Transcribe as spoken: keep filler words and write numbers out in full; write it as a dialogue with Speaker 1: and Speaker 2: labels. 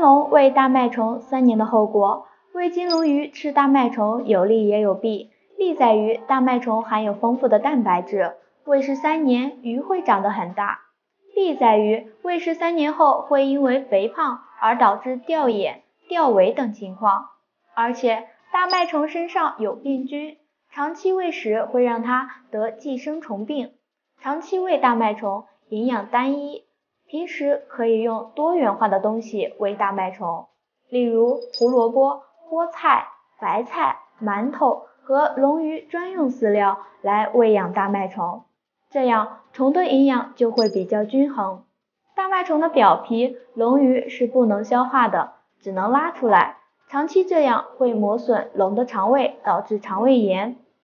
Speaker 1: 龙喂大麦虫三年的后果。喂金龙鱼吃大麦虫有利也有弊，利在于大麦虫含有丰富的蛋白质，喂食三年鱼会长得很大。弊在于喂食三年后会因为肥胖而导致掉眼、掉尾等情况，而且大麦虫身上有病菌，长期喂食会让它得寄生虫病。长期喂大麦虫营养单一，平时可以用多元化的东西喂大麦虫，例如胡萝卜、菠菜、白菜、馒头和龙鱼专用饲料来喂养大麦虫，这样虫的营养就会比较均衡。大麦虫的表皮，龙鱼是不能消化的，只能拉出来，长期这样会磨损龙的肠胃，导致肠胃炎。